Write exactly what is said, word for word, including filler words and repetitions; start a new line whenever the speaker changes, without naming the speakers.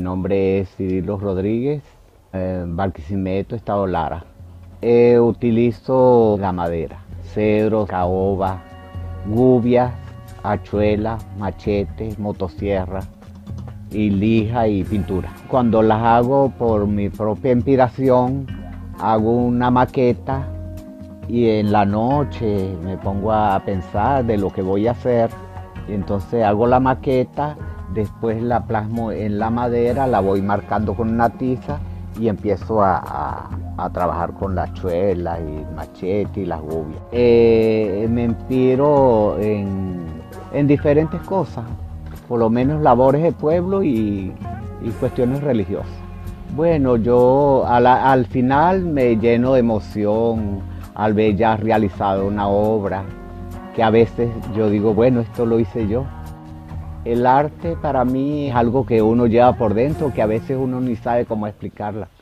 nombre es Cirilo Rodríguez, eh, Barquisimeto, Estado Lara. Eh, utilizo la madera, cedro, caoba, gubias, hachuelas, machetes, motosierra y lija y pintura. Cuando las hago por mi propia inspiración, hago una maqueta y en la noche me pongo a pensar de lo que voy a hacer. Y entonces hago la maqueta, después la plasmo en la madera, la voy marcando con una tiza y empiezo a, a, a trabajar con la hachuela y el machete y las gubias. Eh, me inspiro en, en diferentes cosas, por lo menos labores de pueblo y, y cuestiones religiosas. Bueno, yo a la, al final me lleno de emoción al ver ya realizado una obra, que a veces yo digo, bueno, esto lo hice yo. El arte para mí es algo que uno lleva por dentro, que a veces uno ni sabe cómo explicarla.